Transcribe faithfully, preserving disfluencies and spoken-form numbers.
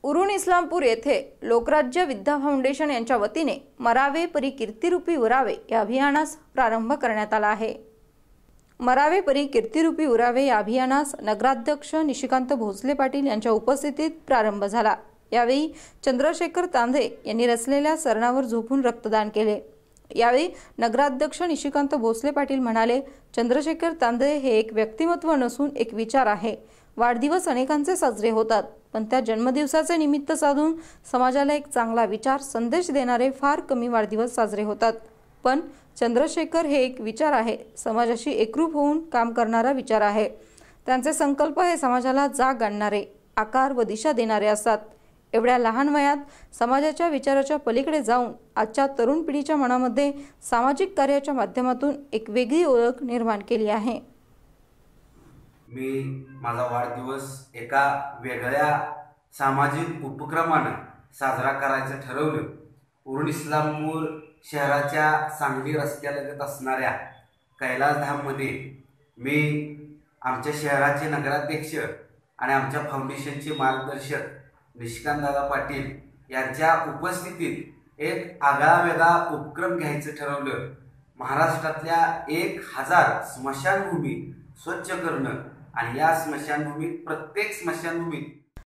उरण इस्लामपूर येथे लोकराज्य विद्या फाउंडेशन यांच्या वतीने मरावे परी कीर्तिरूपी उरावे या अभियानास प्रारंभ करण्यात आला आहे। मरावे परी कीर्तिरूपी उरावे या अभियानास नगराध्यक्ष निशिकांत भोसले पाटील यांच्या उपस्थितीत प्रारंभ झाला। यावेळी चंद्रशेखर तांदे यांनी रचलेल्या सरणावर झोपून रक्तदान केले। यावेळी नगराध्यक्ष निशिकांत भोसले पाटील म्हणाले, चंद्रशेखर तांदे हे एक व्यक्तिमत्व नसून एक विचार आहे। वाढदिवस अनेकांचे साजरे होतात, पण त्या जन्मदिवसाचे निमित्त साधून समाजाला एक चांगला विचार संदेश देणारे फार कमी वाढदिवस साजरे होतात। पण चंद्रशेखर हे एक विचार आहे, समाजाशी एकरूप होऊन काम करणारा विचार आहे। त्यांचे संकल्प हे समाजाला जाग आणणारे, आकार व दिशा देणारे असतात। एवढ्या लहान वयात समाजाच्या विचाराच्या पलीकडे जाऊन आजच्या तरुण पिढीच्या मनामध्ये सामाजिक कार्याच्या माध्यमातून एक वेगळी ओळख निर्माण केली आहे। मी माझा वाढदिवस एका वेगळ्या सामाजिक उपक्रमाने साजरा करायचं ठरवलं। उरण इस्लामपूर शहराच्या सांगली रस्त्यालगत असणाऱ्या कैलासधाममध्ये मी आमच्या शहराचे नगराध्यक्ष आणि आमच्या फाउंडेशनचे मार्गदर्शक निशिकांतदादा पाटील यांच्या उपस्थितीत एक आगळावेगळा उपक्रम घ्यायचं ठरवलं। महाराष्ट्रातल्या एक हजार स्मशानभूमी स्वच्छ करणं आणि या स्मशानभूमीत प्रत्येक स्मशानभूमीत